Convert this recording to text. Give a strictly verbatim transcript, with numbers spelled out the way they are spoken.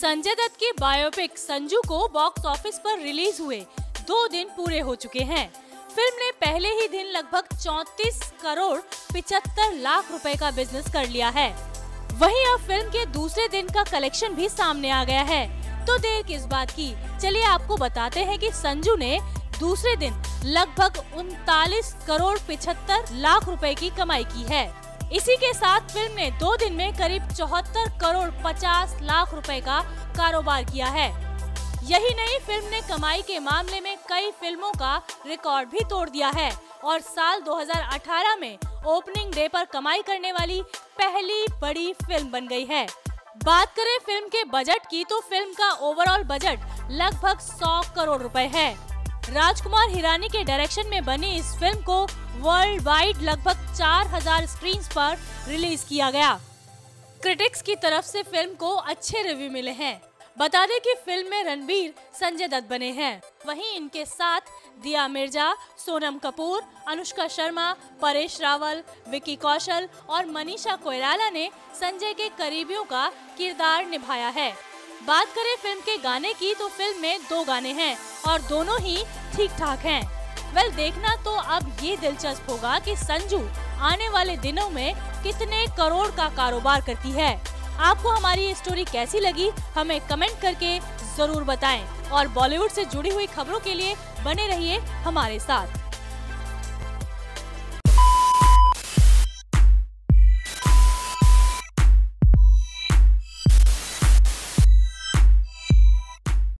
संजय दत्त की बायोपिक संजू को box office पर रिलीज हुए दो दिन पूरे हो चुके हैं। फिल्म ने पहले ही दिन लगभग चौंतीस करोड़ पिचहत्तर लाख रुपए का बिजनेस कर लिया है। वहीं अब फिल्म के दूसरे दिन का कलेक्शन भी सामने आ गया है। तो देर किस बात की, चलिए आपको बताते हैं कि संजू ने दूसरे दिन लगभग उनतालीस करोड़ पिचहत्तर लाख रुपए की कमाई की है। इसी के साथ फिल्म ने दो दिन में करीब चौहत्तर करोड़ पचास लाख रुपए का कारोबार किया है। यही नहीं, फिल्म ने कमाई के मामले में कई फिल्मों का रिकॉर्ड भी तोड़ दिया है और साल दो हज़ार अठारह में ओपनिंग डे पर कमाई करने वाली पहली बड़ी फिल्म बन गई है। बात करें फिल्म के बजट की तो फिल्म का ओवरऑल बजट लगभग सौ करोड़ रुपए है। राजकुमार हिरानी के डायरेक्शन में बनी इस फिल्म को वर्ल्ड वाइड लगभग चार हज़ार स्क्रीन पर रिलीज किया गया। क्रिटिक्स की तरफ से फिल्म को अच्छे रिव्यू मिले हैं। बता दें कि फिल्म में रणबीर संजय दत्त बने हैं। वहीं इनके साथ दिया मिर्जा, सोनम कपूर, अनुष्का शर्मा, परेश रावल, विकी कौशल और मनीषा कोइराला ने संजय के करीबियों का किरदार निभाया है। बात करें फिल्म के गाने की तो फिल्म में दो गाने हैं और दोनों ही ठीक ठाक हैं। वेल, देखना तो अब ये दिलचस्प होगा कि संजू आने वाले दिनों में कितने करोड़ का कारोबार करती है। आपको हमारी ये स्टोरी कैसी लगी, हमें कमेंट करके जरूर बताएं और बॉलीवुड से जुड़ी हुई खबरों के लिए बने रहिए हमारे साथ।